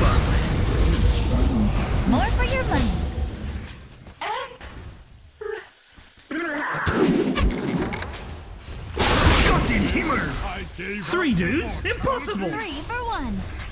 More for your money. Gott den Himmel! 3 dudes? Impossible! 3 for 1.